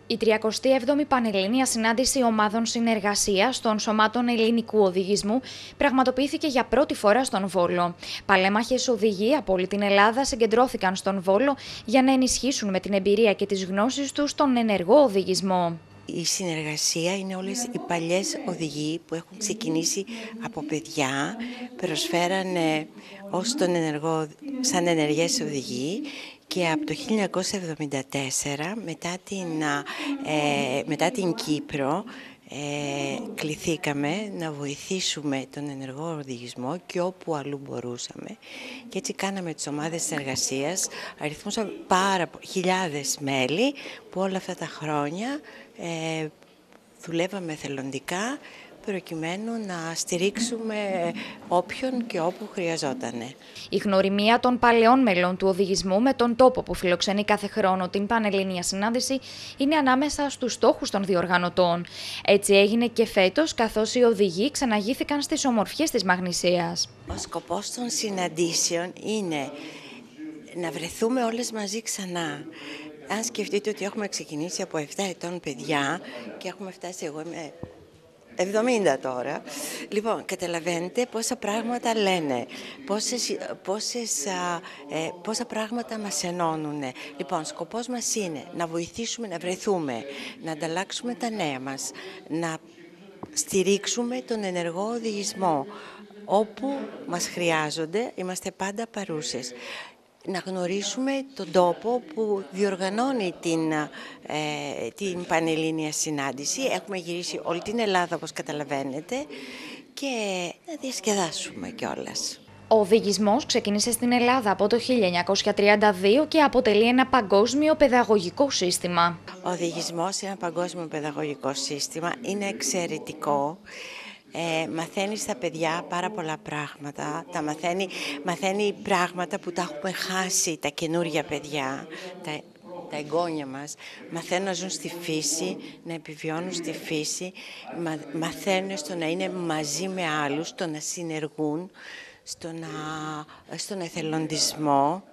Η 37η Πανελλήνια Συνάντηση Ομάδων Συνεργασίας των Σωμάτων Ελληνικού Οδηγισμού πραγματοποιήθηκε για πρώτη φορά στον Βόλο. Παλέμαχες οδηγοί από όλη την Ελλάδα συγκεντρώθηκαν στον Βόλο για να ενισχύσουν με την εμπειρία και τις γνώσεις τους τον ενεργό οδηγισμό. Η συνεργασία είναι όλες οι παλιές οδηγοί που έχουν ξεκινήσει από παιδιά, προσφέρανε ως τον ενεργό, σαν ενεργές οδηγοί, και από το 1974 μετά την Κύπρο κληθήκαμε να βοηθήσουμε τον ενεργό οδηγισμό και όπου αλλού μπορούσαμε, και έτσι κάναμε τις ομάδες συνεργασίας. Αριθμούσαμε χιλιάδες μέλη που όλα αυτά τα χρόνια δουλεύαμε εθελοντικά προκειμένου να στηρίξουμε όποιον και όπου χρειαζότανε. Η γνωριμία των παλαιών μελών του οδηγισμού με τον τόπο που φιλοξενεί κάθε χρόνο την Πανελλήνια Συνάντηση είναι ανάμεσα στους στόχους των διοργανωτών. Έτσι έγινε και φέτος, καθώς οι οδηγοί ξαναγήθηκαν στις ομορφιές της Μαγνησίας. Ο σκοπός των συναντήσεων είναι να βρεθούμε όλες μαζί ξανά. Αν σκεφτείτε ότι έχουμε ξεκινήσει από 7 ετών παιδιά και έχουμε φτάσει, εγώ είμαι 70 τώρα. Λοιπόν, καταλαβαίνετε πόσα πράγματα λένε, πόσα πράγματα μας ενώνουν. Λοιπόν, σκοπός μας είναι να βοηθήσουμε, να βρεθούμε, να ανταλλάξουμε τα νέα μας, να στηρίξουμε τον ενεργό οδηγισμό. Όπου μας χρειάζονται, είμαστε πάντα παρούσες. Να γνωρίσουμε τον τόπο που διοργανώνει την Πανελλήνια Συνάντηση. Έχουμε γυρίσει όλη την Ελλάδα, όπως καταλαβαίνετε, και να διασκεδάσουμε κιόλας. Ο οδηγισμός ξεκίνησε στην Ελλάδα από το 1932 και αποτελεί ένα παγκόσμιο παιδαγωγικό σύστημα. Ο οδηγισμός είναι ένα παγκόσμιο παιδαγωγικό σύστημα, είναι εξαιρετικό. Μαθαίνει στα παιδιά πάρα πολλά πράγματα, μαθαίνει πράγματα που τα έχουμε χάσει τα καινούργια παιδιά, τα εγγόνια μας. Μαθαίνουν να ζουν στη φύση, να επιβιώνουν στη φύση, μαθαίνουν στο να είναι μαζί με άλλους, στο να συνεργούν, στον εθελοντισμό.